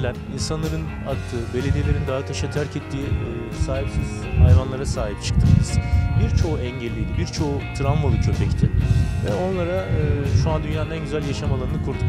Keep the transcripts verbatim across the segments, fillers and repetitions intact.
verilen, insanların attığı, belediyelerin dağa taşa terk ettiği e, sahipsiz hayvanlara sahip çıktık biz. Birçoğu engelliydi, birçoğu travmalı köpekti ve onlara e, şu an dünyanın en güzel yaşam alanını kurduk.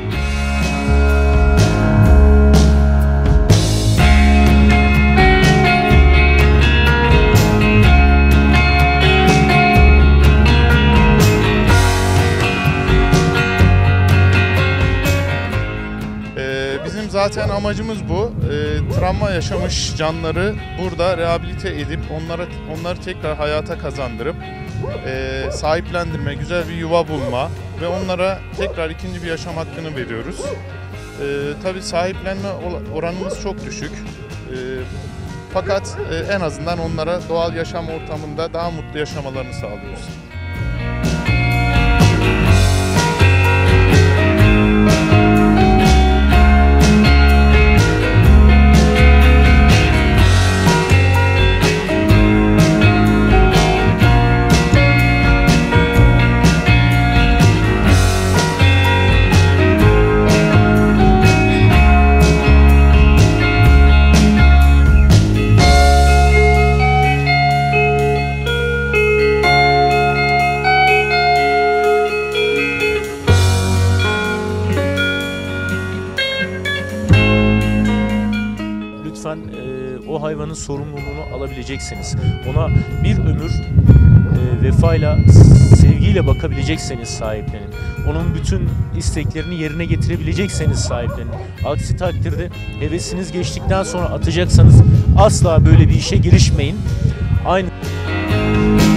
Bizim zaten amacımız bu. E, travma yaşamış canları burada rehabilite edip onlara onları tekrar hayata kazandırıp e, sahiplendirme, güzel bir yuva bulma ve onlara tekrar ikinci bir yaşam hakkını veriyoruz. E, tabii sahiplenme oranımız çok düşük. E, fakat e, en azından onlara doğal yaşam ortamında daha mutlu yaşamalarını sağlıyoruz. Lütfen e, o hayvanın sorumluluğunu alabileceksiniz. Ona bir ömür e, vefayla, sevgiyle bakabilecekseniz sahiplenin. Onun bütün isteklerini yerine getirebilecekseniz sahiplenin. Aksi takdirde hevesiniz geçtikten sonra atacaksanız asla böyle bir işe girişmeyin. Aynı